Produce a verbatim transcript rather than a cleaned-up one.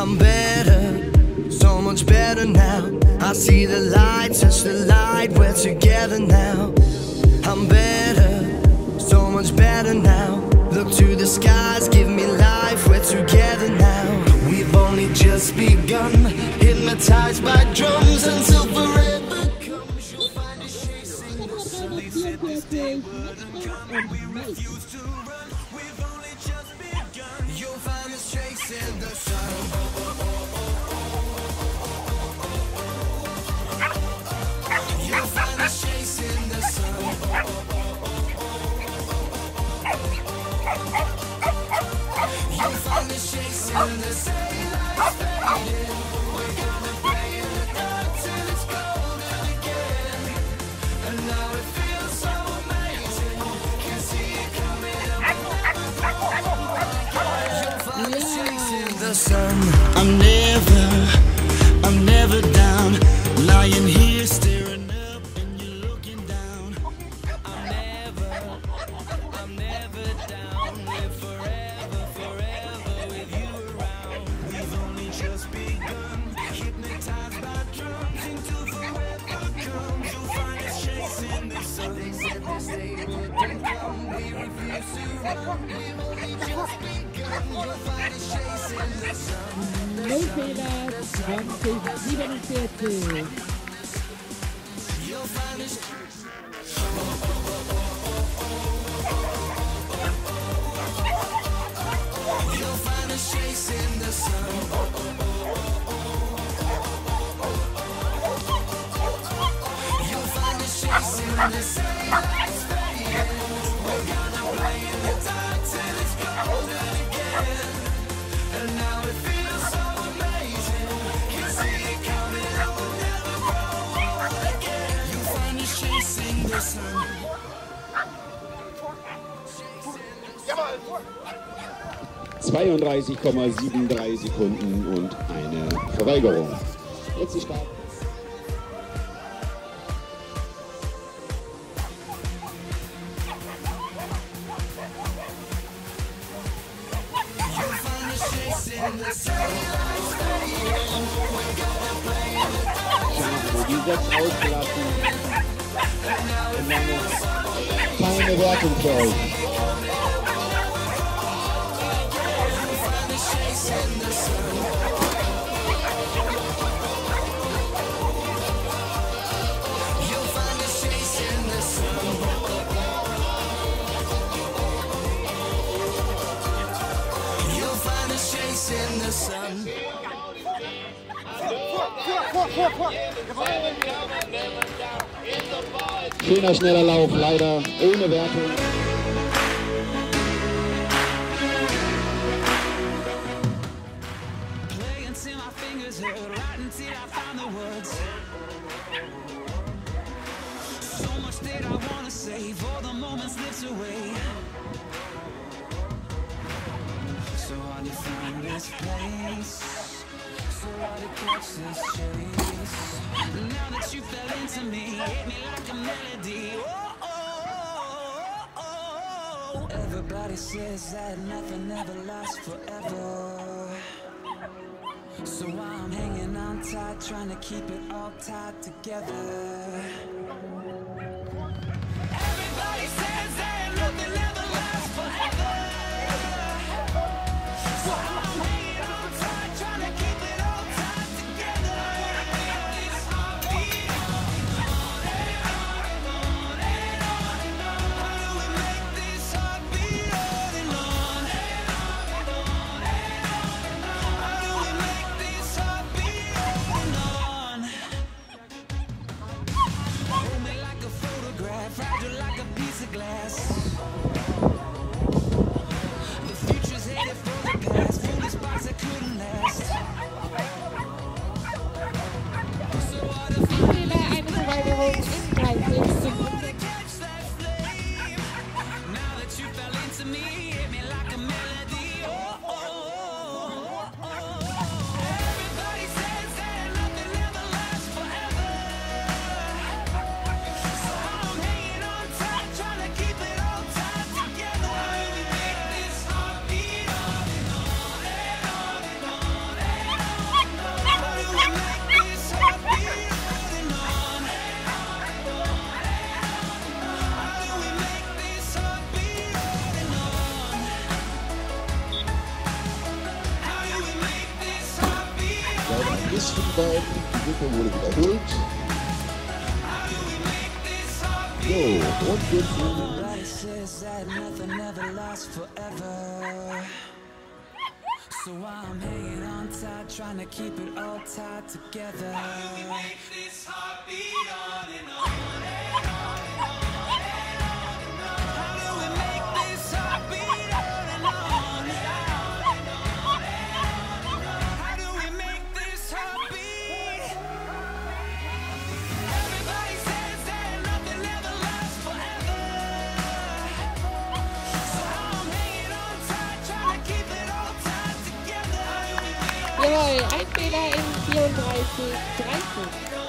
I'm better, so much better now. I see the light, touch the light, we're together now. I'm better, so much better now. Look to the skies, give me life, we're together now. We've only just begun, hypnotized by drums until forever comes. You'll find us chasing the sun. They said this day wouldn't come, and we refuse to run. We've only just begun. You'll find us chasing the sun. You'll find us chasing the sun. You'll find us chasing the sunlight's fading. We're gonna play in the dark till it's golden again. And now it feels so amazing. Can see it coming up. You'll find us chasing the sun. I'm never, I'm never down. Lying here staring up and you're looking down. I'm never, I'm never down. Live forever, forever with you around. We've only just begun, hypnotized by drums until forever comes. You'll find us chasing the sun. They said this day wouldn't come, we refuse to run. We've only just begun. You'll find us chasing the sun. Nullfehler zwanzig siebenundvierzig. You'll find us. You'll find us chasing the sun. You'll find us chasing the sunlight's fading. We're gonna play in the dark till it's golden again. And now it feels so amazing. Can see it coming and we'll never grow old again. You'll find us chasing the sun. zweiunddreißig Komma drei sieben Sekunden und eine Verweigerung. Jetzt die Start. Die sechs ausgelassen. Und dann keine Wertung für euch. In the sun. Schöner, schneller Lauf, leider ohne Wertung. Play until my fingers hurt, right until I find the words. So much that I wanna say, for the moment slips away. So hard to find this place, so hard to catch this chase. Now that you fell into me, hit me like a melody. Oh, oh, oh, oh. Everybody says that nothing ever lasts forever. So I'm hanging on tight, trying to keep it all tied together. Everybody says that nothing ever lasts forever. So I'm hanging on tight, trying to keep it all tied together. This heartbeat on and on and on and on and on. How do we make this heartbeat on and on and on and on and on and on? How do we make this heartbeat on and on? Hold me nächsten beiden Griffe wurde wiederholt. So, und wir führen. So I'm hanging on tight, trying to keep it all tied together. How do we make this heart beat on and on and on and on and on? How do we make this heart beat on and on and on and on and on? How do we make this heart beat? Everybody says that nothing ever lasts forever. So I'm hanging on tight, trying to keep it all tied together. Jawohl, ein Fehler in vierunddreißig dreißig.